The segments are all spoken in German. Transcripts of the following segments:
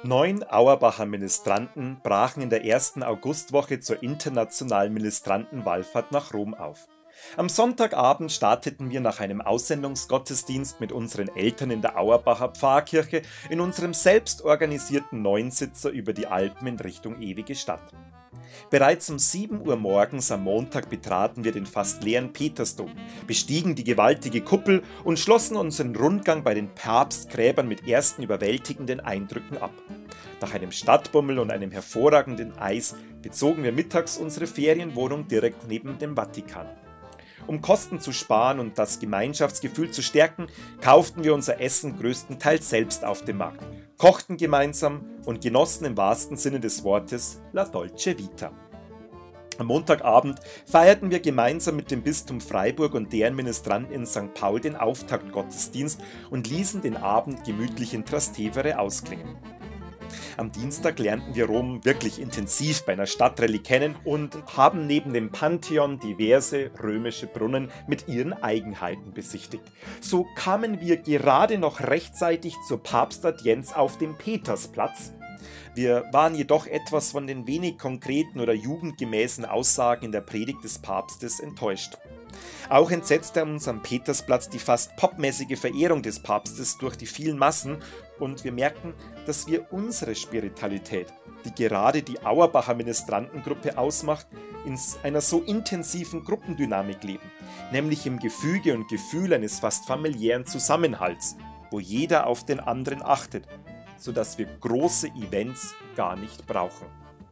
9 Auerbacher Ministranten brachen in der ersten Augustwoche zur internationalen Ministrantenwallfahrt nach Rom auf. Am Sonntagabend starteten wir nach einem Aussendungsgottesdienst mit unseren Eltern in der Auerbacher Pfarrkirche in unserem selbst organisierten Neunsitzer über die Alpen in Richtung ewige Stadt. Bereits um 7 Uhr morgens am Montag betraten wir den fast leeren Petersdom, bestiegen die gewaltige Kuppel und schlossen unseren Rundgang bei den Papstgräbern mit ersten überwältigenden Eindrücken ab. Nach einem Stadtbummel und einem hervorragenden Eis bezogen wir mittags unsere Ferienwohnung direkt neben dem Vatikan. Um Kosten zu sparen und das Gemeinschaftsgefühl zu stärken, kauften wir unser Essen größtenteils selbst auf dem Markt, kochten gemeinsam und genossen im wahrsten Sinne des Wortes la dolce vita. Am Montagabend feierten wir gemeinsam mit dem Bistum Freiburg und deren Ministranten in St. Paul den Auftaktgottesdienst und ließen den Abend gemütlich in Trastevere ausklingen. Am Dienstag lernten wir Rom wirklich intensiv bei einer Stadtrallye kennen und haben neben dem Pantheon diverse römische Brunnen mit ihren Eigenheiten besichtigt. So kamen wir gerade noch rechtzeitig zur Papstaudienz auf dem Petersplatz. Wir waren jedoch etwas von den wenig konkreten oder jugendgemäßen Aussagen in der Predigt des Papstes enttäuscht. Auch entsetzte uns am Petersplatz die fast popmäßige Verehrung des Papstes durch die vielen Massen und wir merkten, dass wir unsere Spiritualität, die gerade die Auerbacher Ministrantengruppe ausmacht, in einer so intensiven Gruppendynamik leben, nämlich im Gefüge und Gefühl eines fast familiären Zusammenhalts, wo jeder auf den anderen achtet, sodass wir große Events gar nicht brauchen.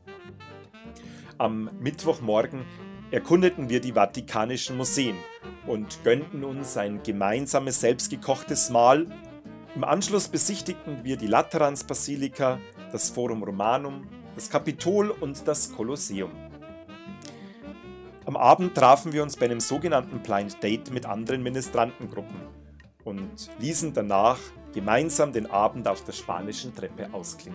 Am Mittwochmorgen erkundeten wir die Vatikanischen Museen und gönnten uns ein gemeinsames selbstgekochtes Mahl. Im Anschluss besichtigten wir die Lateransbasilika, das Forum Romanum, das Kapitol und das Kolosseum. Am Abend trafen wir uns bei einem sogenannten Blind Date mit anderen Ministrantengruppen und ließen danach gemeinsam den Abend auf der Spanischen Treppe ausklingen.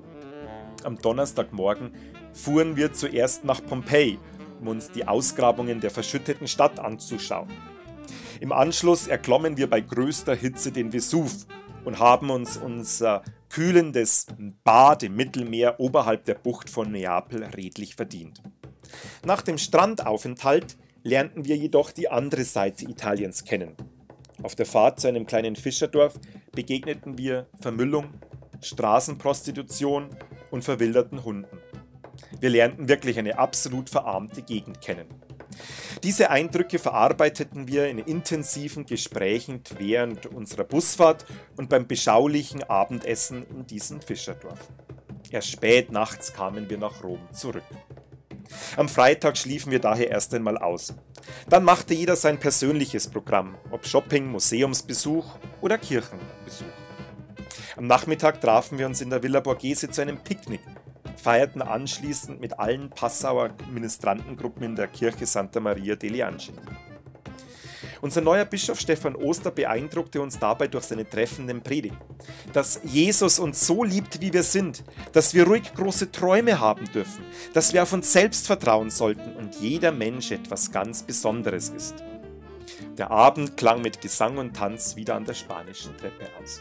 Am Donnerstagmorgen fuhren wir zuerst nach Pompeji, um uns die Ausgrabungen der verschütteten Stadt anzuschauen. Im Anschluss erklommen wir bei größter Hitze den Vesuv und haben uns unser kühlendes Bad im Mittelmeer oberhalb der Bucht von Neapel redlich verdient. Nach dem Strandaufenthalt lernten wir jedoch die andere Seite Italiens kennen. Auf der Fahrt zu einem kleinen Fischerdorf begegneten wir Vermüllung, Straßenprostitution und verwilderten Hunden. Wir lernten wirklich eine absolut verarmte Gegend kennen. Diese Eindrücke verarbeiteten wir in intensiven Gesprächen während unserer Busfahrt und beim beschaulichen Abendessen in diesem Fischerdorf. Erst spät nachts kamen wir nach Rom zurück. Am Freitag schliefen wir daher erst einmal aus. Dann machte jeder sein persönliches Programm, ob Shopping, Museumsbesuch oder Kirchenbesuch. Am Nachmittag trafen wir uns in der Villa Borghese zu einem Picknick, feierten anschließend mit allen Passauer Ministrantengruppen in der Kirche Santa Maria degli Angeli. Unser neuer Bischof Stefan Oster beeindruckte uns dabei durch seine treffenden Predigten, dass Jesus uns so liebt, wie wir sind, dass wir ruhig große Träume haben dürfen, dass wir auf uns selbst vertrauen sollten und jeder Mensch etwas ganz Besonderes ist. Der Abend klang mit Gesang und Tanz wieder an der Spanischen Treppe aus.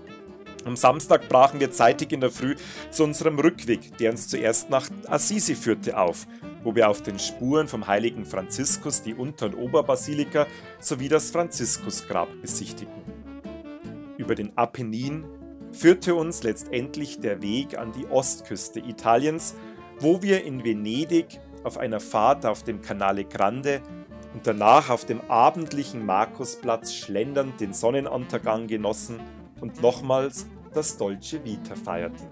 Am Samstag brachen wir zeitig in der Früh zu unserem Rückweg, der uns zuerst nach Assisi führte, auf, wo wir auf den Spuren vom heiligen Franziskus die Unter- und Oberbasilika sowie das Franziskusgrab besichtigten. Über den Apennin führte uns letztendlich der Weg an die Ostküste Italiens, wo wir in Venedig auf einer Fahrt auf dem Canale Grande und danach auf dem abendlichen Markusplatz schlendernd den Sonnenuntergang genossen und nochmals das Dolce Vita feierten.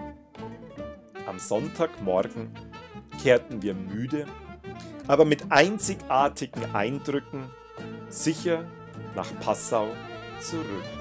Am Sonntagmorgen kehrten wir müde, aber mit einzigartigen Eindrücken sicher nach Passau zurück.